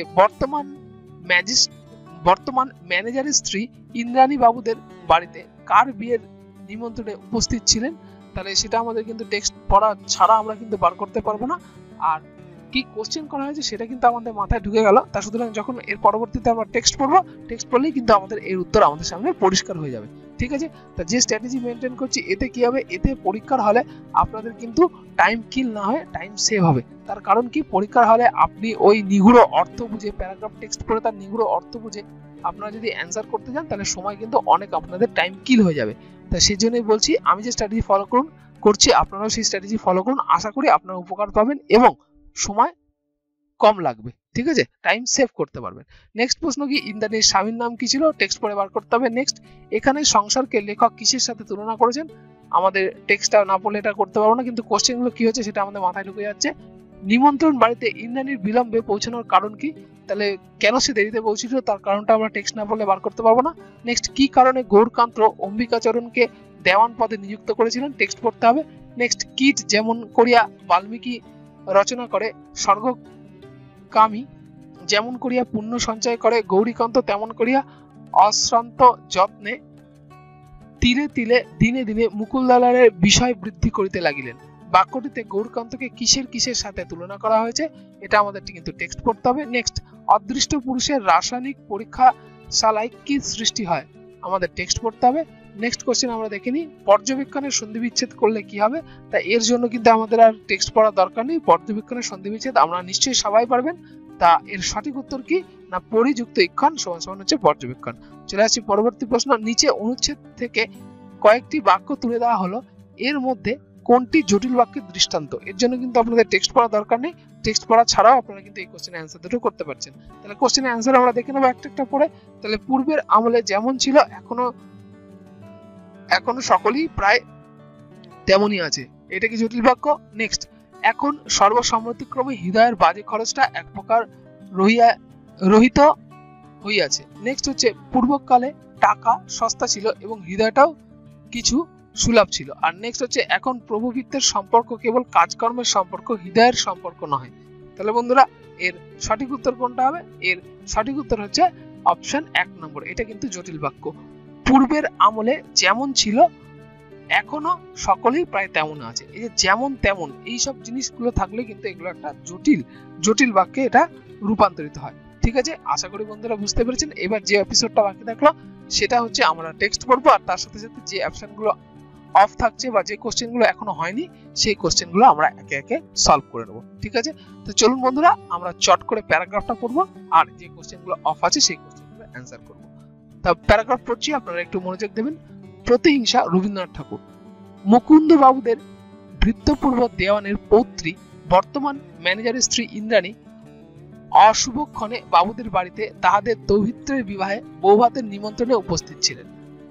বর্তমান ম্যানেজারের স্ত্রী ইন্দ্রাণী বাবুদের বাড়িতে কার বিয়ের নিমন্ত্রণে উপস্থিত ছিলেন। তাহলে সেটা আমাদের কিন্তু টেক্সট পড়া ছাড়া আমরা কিন্তু বার করতে পারবো না, আর কি কোশ্চেন করা হয়েছে সেটা কিন্তু আমাদের মাথায় ঢুকে গেল। তা সুতরাং যখন এর পরবর্তীতে আমরা টেক্সট পড়বো, টেক্সট পড়লেই কিন্তু আমাদের এর উত্তর আমাদের সামনে পরিষ্কার হয়ে যাবে। ঠিক আছে, তা যে স্ট্র্যাটেজি মেনটেন করছি এতে কি হবে, এতে পরীক্ষার হলে আপনাদের কিন্তু টাইম কিল না হয়ে টাইম সেভ হবে। তার কারণ কি, পরীক্ষার হলে আপনি ওই নিগুড়ো অর্থ বুঝে প্যারাগ্রাফ টেক্সট পড়ে তার নিগুড়ো অর্থ বুঝে আপনারা যদি অ্যান্সার করতে যান তাহলে সময় কিন্তু অনেক আপনাদের টাইম কিল হয়ে যাবে। তা সেই জন্যই বলছি আমি যে স্ট্র্যাটেজি ফলো করছি আপনারাও সেই স্ট্র্যাটেজি ফলো করুন, আশা করি আপনারা উপকার পাবেন এবং সময় কম লাগবে। ঠিক আছে, টাইম সেভ করতে পারবেন। নেক্সট প্রশ্ন কি, ইন্দ্রাণীর স্বামীর নাম কি ছিল, টেক্সট পড়ে বার করতে হবে। নেক্সট, এখানে সংসারকে লেখক কিসের সাথে তুলনা করেছেন। আমাদের টেক্সটটা না পড়লে এটা করতে পারবো না, কিন্তু কোশ্চেনগুলো কি হচ্ছে সেটা আমাদের মাথায় ঢুকে যাচ্ছে। নিমন্ত্রণ বাড়িতে ইন্দ্রাণীর বিলম্বে পৌঁছানোর কারণ কি, তাহলে কেন সে দেরিতে পৌঁছেছিল তার কারণটা আমরা টেক্সট না পড়লে বার করতে পারবো না। নেক্সট, কি কারণে গৌরকান্ত অম্বিকাচরণকে দেওয়ান পদে নিযুক্ত করেছিলেন, টেক্সট পড়তে হবে। নেক্সট, কীট যেমন করিয়া বাল্মীকি রচনা করে স্বর্গকামী যেমন করিয়া পুণ্য সঞ্চয় করে, গৌরীকান্ত তেমন করিয়া অশ্রান্ত যত্নে তিলে তিলে দিনে দিনে মুকুলদালারের বিষয় বৃদ্ধি করিতে লাগিলেন। বাক্যটিতে গৌরকান্তকে কিসের কিসের সাথে তুলনা করা হয়েছে, এটা আমাদের কিন্তু টেক্সট পড়তে হবে। নেক্সট, অদৃষ্ট পুরুষের রাসায়নিক পরীক্ষাশালায় কি সৃষ্টি হয়, আমাদের টেক্সট পড়তে হবে। নেক্সট কোশ্চেন আমরা দেখে নিই, পর্যবেক্ষণের সন্ধি বিচ্ছেদ করলে কি হবে। তা এর জন্য কিন্তু আমাদের আর টেক্সট পড়ার দরকার নেই, পর্যবেক্ষণের সন্ধি বিচ্ছেদ আমরা নিশ্চয়ই সবাই পারবেন। তা এর সঠিক উত্তর কি না, পরিযুক্ত ইক্ষণ সমান সমান হচ্ছে পর্যবেক্ষণ। চলে আসছি পরবর্তী প্রশ্ন, নিচে অনুচ্ছেদ থেকে কয়েকটি বাক্য তুলে দেওয়া হলো, এর মধ্যে কোনটি জটিল বাক্যের দৃষ্টান্ত। এর জন্য কিন্তু আপনাদের টেক্সট পড়া দরকার নেই, টেক্সট পড়া ছাড়াও আপনারা কিন্তু এই কোশ্চেনের অ্যান্সার দুটো করতে পারছেন। তাহলে কোশ্চেনের অ্যান্সার আমরা দেখে নেবো একটা একটা পড়ে। তাহলে পূর্বের আমলে যেমন ছিল এখনো সকলেই প্রায় তেমনই আছে, এটা কি জটিল বাক্য। নেক্সট, এখন সর্বসম্মতিক্রমে হৃদয়ের বাজে খরচটা এক প্রকার রহিত হইয়াছে। নেক্সট হচ্ছে, পূর্বকালে টাকা সস্তা ছিল এবং হৃদয়টাও কিছু সুলভ ছিল। আর নেক্সট হচ্ছে, এখন প্রভুভৃত্যের সম্পর্ক কেবল কাজকর্মের সম্পর্ক, হৃদয়ের সম্পর্ক নয়। তাহলে বন্ধুরা এর সঠিক উত্তর কোনটা হবে, এর সঠিক উত্তর হচ্ছে অপশন 1 নম্বর, এটা কিন্তু জটিল বাক্য। পূর্বের আমলে যেমন ছিল এখনো সকলেই প্রায় তেমন আছে, এই যে যেমন তেমন এইসব জিনিসগুলো থাকলে কিন্তু এগুলো একটা জটিল বাক্যে এটা রূপান্তরিত হয়। ঠিক আছে, আশা করি বন্ধুরা বুঝতে পেরেছেন। এবার যে এপিসোডটা বাকি থাকলো সেটা হচ্ছে আমরা টেক্সট পড়বো, আর তার সাথে সাথে যে অপশনগুলো অফ থাকছে বা যে কোশ্চেনগুলো এখনো হয়নি সেই কোশ্চেনগুলো আমরা একে একে সলভ করে নেবো। ঠিক আছে, তো চলুন বন্ধুরা আমরা চট করে প্যারাগ্রাফটা পড়বো আর যে কোশ্চেনগুলো অফ আছে সেই কোশ্চেনগুলো অ্যান্সার করবো। তা প্যারাগ্রাফ পড়ছি, আপনারা একটু মনোযোগ দেবেন। প্রতিহিংসা, রবীন্দ্রনাথ ঠাকুর। মুকুন্দ বাবুদের ভৃত্যপূর্ব দেওয়ানের পৌত্রী বর্তমান ম্যানেজারের স্ত্রী ইন্দ্রাণী অশুভক্ষণে বাবুদের বাড়িতে তাহাদের দৌহিত্রের বিবাহে বৌভাতের নিমন্ত্রণে উপস্থিত ছিলেন।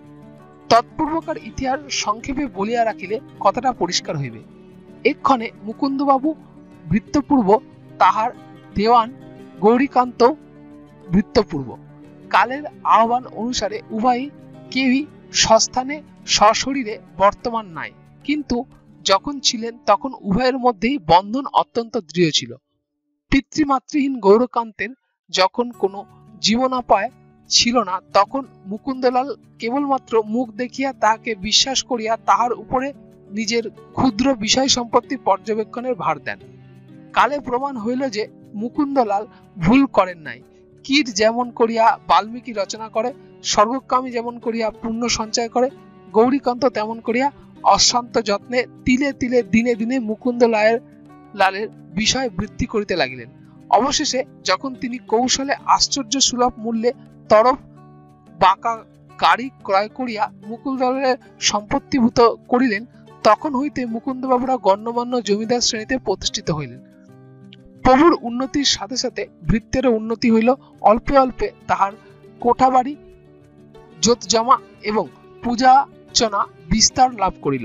তৎপূর্বকার ইতিহাস সংক্ষেপে বলিয়া রাখিলে কথাটা পরিষ্কার হইবে। এক্ষণে মুকুন্দবাবু ভৃত্যপূর্ব, তাহার দেওয়ান গৌরীকান্ত ভৃত্যপূর্ব। কালের আহ্বান অনুসারে উভয়ই কেউই স্বস্থানে সশরীরে বর্তমান নাই, কিন্তু যখন ছিলেন তখন উভয়ের মধ্যেই বন্ধন অত্যন্ত দৃঢ় ছিল। পিতৃমাতৃহীন গৌরকান্তের যখন কোনো জীবনোপায় ছিল না, তখন মুকুন্দলাল কেবলমাত্র মুখ দেখিয়া তাহাকে বিশ্বাস করিয়া তাহার উপরে নিজের ক্ষুদ্র বিষয় সম্পত্তি পর্যবেক্ষণের ভার দেন। কালে প্রমাণ হইল যে মুকুন্দলাল ভুল করেন নাই। কীট যেমন করিয়া বাল্মীকি রচনা করে, স্বর্গকামী যেমন করিয়া পুণ্য সঞ্চয় করে, গৌরীকান্ত তেমন করিয়া অশান্ত যত্নে তিলে তিলে দিনে দিনে মুকুন্দলালের বিষয় বৃদ্ধি করিতে লাগিলেন। অবশেষে যখন তিনি কৌশলে আশ্চর্য সুলভ মূল্যে তরফ বাঁকা গাড়ি ক্রয় করিয়া মুকুন্দলালের সম্পত্তিভূত করিলেন, তখন হইতে মুকুন্দবাবুরা গণ্যমান্য জমিদার শ্রেণীতে প্রতিষ্ঠিত হইলেন। প্রভুর উন্নতির সাথে সাথে ভৃত্যেরও উন্নতি হইল। অল্পে অল্পে তাহার কোঠাবাড়ি জোতজমা এবং পূজার্চনা বিস্তার লাভ করিল।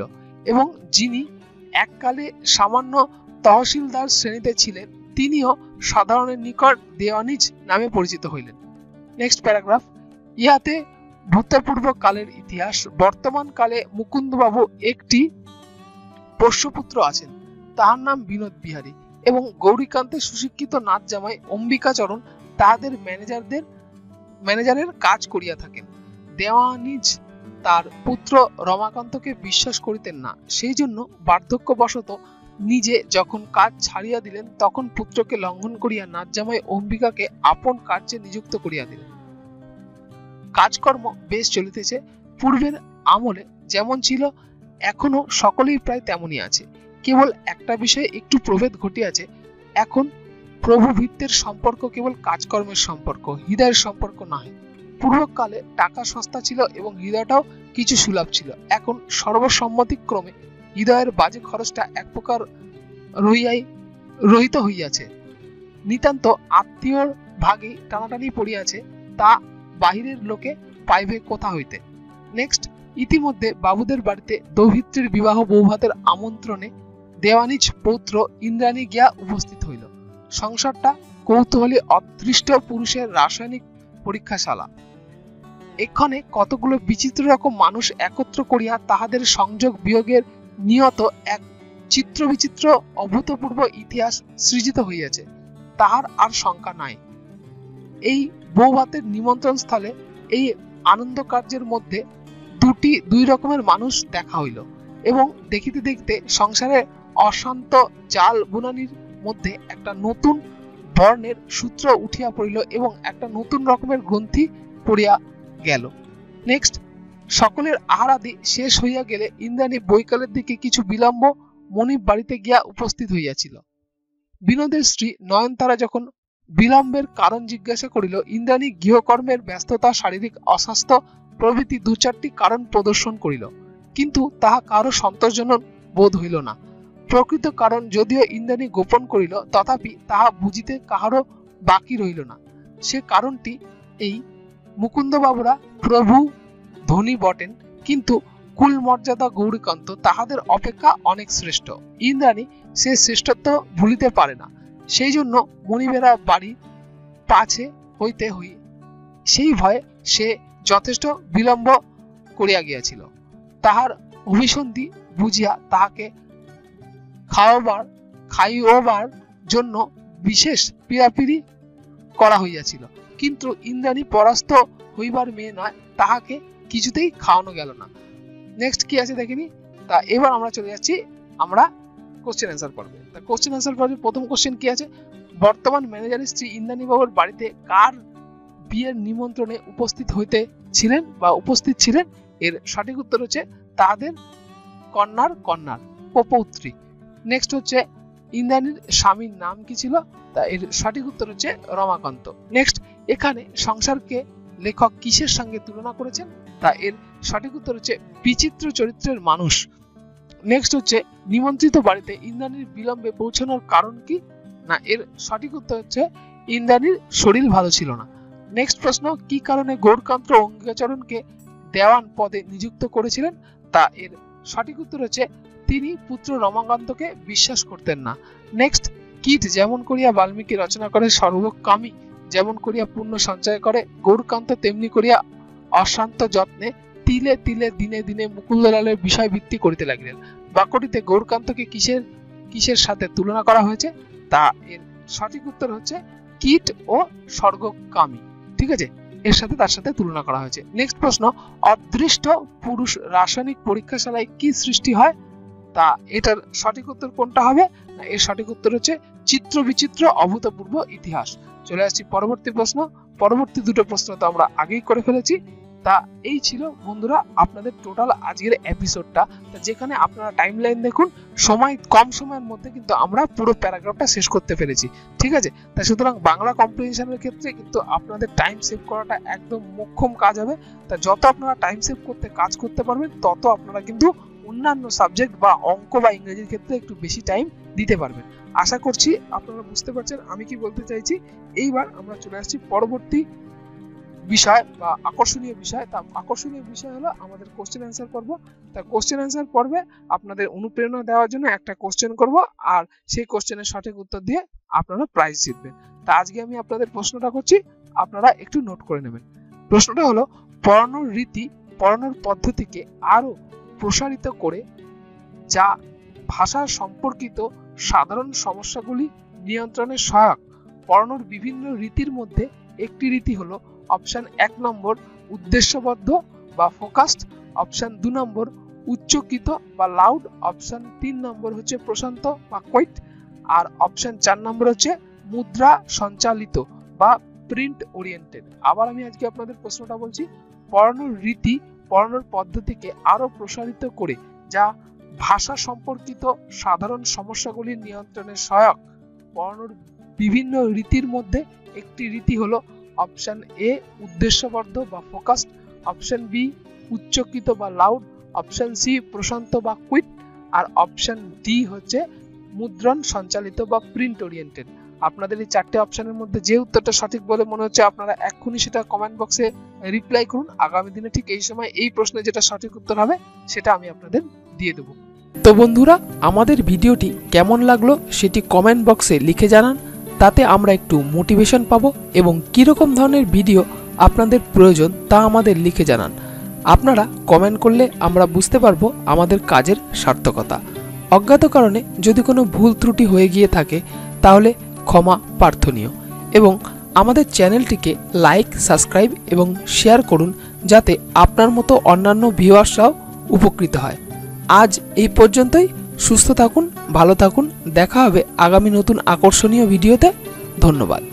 এবং যিনি এককালে সামান্য তহসিলদার শ্রেণীতে ছিলেন তিনিও সাধারণের নিকট দেওয়ানিজ নামে পরিচিত হইলেন। নেক্সট প্যারাগ্রাফ, ইহাতে ভূতপূর্ব কালের ইতিহাস। বর্তমান কালে মুকুন্দবাবু একটি পোষ্যপুত্র আছেন, তাহার নাম বিনোদ বিহারী, এবং গৌরীকান্তের সুশিক্ষিত নাথ জামাই অম্বিকাচরণ তাহাদের ম্যানেজারের কাজ করিয়া থাকেন। দেওয়ানিজ তার পুত্র রমাকান্তকে বিশ্বাস করিতেন না, সেই জন্য বার্ধক্যবশত নিজে যখন কাজ ছাড়িয়া দিলেন তখন পুত্রকে লঙ্ঘন করিয়া নাথ জামাই অম্বিকাকে আপন কার্যে নিযুক্ত করিয়া দিলেন। কাজকর্ম বেশ চলিতেছে, পূর্বের আমলে যেমন ছিল এখনো সকলেই প্রায় তেমনই আছে। কেবল একটা বিষয়ে একটু প্রভেদ ঘটিয়াছে, এখন প্রভু ভৃত্যের সম্পর্ক কেবল কাজকর্মের সম্পর্ক, হৃদয়ের সম্পর্ক নয়। পূর্বকালে টাকা সস্তা ছিল এবং হৃদয়টাও কিছু সুলভ ছিল। এখন সর্বসম্মতিক্রমে হৃদয়ের বাজে খরচটা এক প্রকার রহিত হইয়াছে। নিতান্ত আত্মীয়র ভাগে টানাটানি পড়িয়াছে, তা বাহিরের লোকে পাইবে কোথা হইতে। নেক্সট, ইতিমধ্যে বাবুদের বাড়িতে দৌহিত্রীর বিবাহ বৌভাতের আমন্ত্রণে দেওয়ানিজ পৌত্র ইন্দ্রাণী গিয়া উপস্থিত হইল। সংসারটা কৌতূহলী অদৃষ্ট পুরুষের রাসায়নিক পরীক্ষাশালা। এক্ষণে কতগুলো বিচিত্র রকম মানুষ একত্র করিয়া তাহাদের সংযোগ বিয়োগের নিয়ত এক চিত্র বিচিত্র অভূতপূর্ব ইতিহাস সৃজিত হইয়াছে, তাহার আর শঙ্কা নাই। এই বৌভাতের নিমন্ত্রণ স্থলে এই আনন্দ কার্যের মধ্যে দুই রকমের মানুষ দেখা হইল, এবং দেখিতে দেখিতে সংসারের অশান্ত জাল বুনানির মধ্যে একটা নতুন বর্ণের সূত্র উঠিয়া পড়িল এবং একটা নতুন রকমের গ্রন্থি পড়িয়া গেল। নেক্সট, সকলের আহারাদি শেষ হইয়া গেলে ইন্দ্রাণী বৈকালের দিকে কিছু বিলম্ব মনিব বাড়িতে গিয়া উপস্থিত হইয়াছিল। বিনোদের স্ত্রী নয়নতারা যখন বিলম্বের কারণ জিজ্ঞাসা করিল, ইন্দ্রাণী গৃহকর্মের ব্যস্ততা, শারীরিক অস্বাস্থ্য প্রভৃতি দু চারটি কারণ প্রদর্শন করিল, কিন্তু তাহা কারো সন্তোষজনক বোধ হইল না। প্রকৃত কারণ যদিও ইন্দ্রাণী গোপন করিল, তথাপি তাহা বুঝিতে কাহারও বাকি রইল না। সে কারণটি এই, মুকুন্দবাবুরা প্রভু ধনী বটেন, কিন্তু কুল মর্যাদা গৌরীকান্ত তাহাদের অপেক্ষা অনেক শ্রেষ্ঠ। ইন্দ্রাণী সে শ্রেষ্ঠত্ব ভুলিতে পারে না, সেই জন্য মনিবেরা বাড়ি পাছে হইতে সেই ভয়ে সে যথেষ্ট বিলম্ব করিয়া গিয়াছিল। তাহার অভিসন্ধি বুঝিয়া তাহাকে খাইবার জন্য বিশেষ পীড়াপিড়ি করা হইয়াছিল, কিন্তু ইন্দ্রাণী পরাস্ত হইবার মেয়ে নয়, তাহাকে কিছুতেই খাওয়ানো গেল না। নেক্সট কি আছে দেখিনি। তা এবার আমরা চলে যাচ্ছি আমরা কোশ্চেন অ্যান্সার পর্বে। তা কোশ্চেন অ্যান্সার পর্বে প্রথম কোশ্চেন কি আছে, বর্তমান ম্যানেজারের স্ত্রী ইন্দ্রাণী বাবুর বাড়িতে কার বিয়ের নিমন্ত্রণে উপস্থিত ছিলেন? এর সঠিক উত্তর হচ্ছে তাদের কন্যার পৌত্রী। নেক্সট হচ্ছে ইন্দ্রাণীর স্বামীর নাম কি ছিল? তা এর সঠিক উত্তর হচ্ছে রমাকান্ত। নেক্সট, এখানে সংসারকে লেখক কিসের সঙ্গে তুলনা করেছেন? তা এর সঠিক উত্তর হচ্ছে বিচিত্র চরিত্রের মানুষ। নেক্সট হচ্ছে নিমন্ত্রিত বাড়িতে ইন্দ্রাণীর বিলম্বে পৌঁছানোর কারণ কি? না, এর সঠিক উত্তর হচ্ছে ইন্দ্রাণীর শরীর ভালো ছিল না। নেক্সট প্রশ্ন, কি কারণে গৌরকান্ত অঙ্গিকাচরণকে দেওয়ান পদে নিযুক্ত করেছিলেন? তা এর সঠিক উত্তর হচ্ছে তিনি পুত্র রমাকান্তকে বিশ্বাস করতেন না। নেক্সট, কীট যেমন করিয়া বাল্মীকি রচনা করে সর্বকামী যেমন করিয়া পুণ্য সঞ্চয় করে, গৌরকান্ত তেমনি করিয়া অশান্ত যত্নে তিলে তিলে দিনে দিনে মুকুন্দলালের বিষয় ভিত্তি করিতে লাগিলেন। বাক্যটিতে গৌরকান্তকে কিসের সাথে তুলনা করা হয়েছে? তা এর সঠিক উত্তর হচ্ছে কীট ও স্বর্গকামী। ঠিক আছে, এর সাথে তার সাথে তুলনা করা হয়েছে। নেক্সট প্রশ্ন, অদৃষ্ট পুরুষ রাসায়নিক পরীক্ষাশালায় কি সৃষ্টি হয়? তা এটার সঠিক উত্তর কোনটা হবে? না, এর সঠিক উত্তর হচ্ছে চিত্র বিচিত্র অভূতপূর্ব ইতিহাস। চলে আসছি পরবর্তী প্রশ্ন। পরবর্তী দুটো প্রশ্ন তো আমরা আগেই করে ফেলেছি। তা এই ছিল বন্ধুরা আপনাদের টোটাল আজকের এপিসোডটা, যেখানে আপনারা টাইমলাইন দেখুন, কম সময়ের মধ্যে কিন্তু আমরা পুরো প্যারাগ্রাফটা শেষ করতে পেরেছি। ঠিক আছে, তা সুতরাং বাংলা কম্প্রিহেনশনের ক্ষেত্রে কিন্তু আপনাদের টাইম সেভ করাটা একদম মোক্ষম কাজ হবে। তা যত আপনারা টাইম সেভ করতে কাজ করতে পারবেন, তত আপনারা কিন্তু অন্যান্য সাবজেক্ট বা অঙ্ক বা ইংরেজির ক্ষেত্রে একটু বেশি টাইম দিতে পারবেন। আশা করছি আপনারা বুঝতে পারছেন আমি কি বলতে চাইছি। এইবার আমরা চলে আসছি পরবর্তী বিষয় বা আকর্ষণীয় বিষয়। তা আকর্ষণীয় বিষয় হলো আমাদের কোশ্চেন অ্যান্সার পর্ব। তা কোশ্চেন অ্যান্সার পর্বে আপনাদের অনুপ্রেরণা দেওয়ার জন্য একটা কোশ্চেন করব, আর সেই কোশ্চেনের সঠিক উত্তর দিয়ে আপনারা প্রাইজ জিতবেন। তা আজকে আমি আপনাদের প্রশ্নটা করছি, আপনারা একটু নোট করে নেবেন। প্রশ্নটা হলো, পড়ানোর রীতি, পড়ানোর পদ্ধতিকে আরো প্রসারিত করে যা ভাষার সম্পর্কিত সাধারণ সমস্যাগুলি নিয়ন্ত্রণে সহায়ক। পড়ানোর বিভিন্ন রীতির মধ্যে একটি রীতি হলো অপশন 1 নম্বর উদ্দেশ্যবদ্ধ বা ফোকাসড, অপশন 2 নম্বর উচ্চকিত বা লাউড, অপশন 3 নম্বর হচ্ছে প্রশান্ত বা কোয়েট, আর অপশন 4 নম্বর হচ্ছে মুদ্রা সঞ্চালিত বা প্রিন্ট ওরিয়েন্টেড। আবার আমি আজকে আপনাদের প্রশ্নটা বলছি, পড়ানোর রীতি, পড়ানোর পদ্ধতিকে আরো প্রসারিত করে যা ভাষা সম্পর্কিত সাধারণ সমস্যাগুলি নিয়ন্ত্রণে সহায়ক। পড়ানোর বিভিন্ন রীতির মধ্যে একটি রীতি হলো অপশন এ উদ্দেশ্যবদ্ধ বা ফোকাসড, অপশন বি উচ্চকিত বা লাউড, অপশন সি প্রশান্ত বা কুইট, আর অপশন ডি হচ্ছে মুদ্রণ সঞ্চালিত বা প্রিন্ট ওরিয়েন্টেড। আপনাদের এই চারটে অপশনের মধ্যে যে উত্তরটা সঠিক বলে মনে হচ্ছে আপনারা এক্ষুনি সেটা কমেন্ট বক্সে রিপ্লাই করুন। আগামী দিনে ঠিক এই সময় এই প্রশ্নে যেটা সঠিক উত্তর হবে সেটা আমি আপনাদের দিয়ে দেব। তো বন্ধুরা, আমাদের ভিডিওটি কেমন লাগলো সেটি কমেন্ট বক্সে লিখে জানান, তাতে আমরা একটু মোটিভেশন পাবো, এবং কীরকম ধরনের ভিডিও আপনাদের প্রয়োজন তা আমাদের লিখে জানান। আপনারা কমেন্ট করলে আমরা বুঝতে পারবো আমাদের কাজের সার্থকতা। অজ্ঞাত কারণে যদি কোনো ভুল ত্রুটি হয়ে গিয়ে থাকে তাহলে ক্ষমা প্রার্থনীয়, এবং আমাদের চ্যানেলটিকে লাইক, সাবস্ক্রাইব এবং শেয়ার করুন, যাতে আপনার মতো অন্যান্য ভিউয়ার্সরাও উপকৃত হয়। আজ এই পর্যন্তই। সুস্থ থাকুন, ভালো থাকুন, দেখা হবে আগামী নতুন আকর্ষণীয় ভিডিওতে। ধন্যবাদ।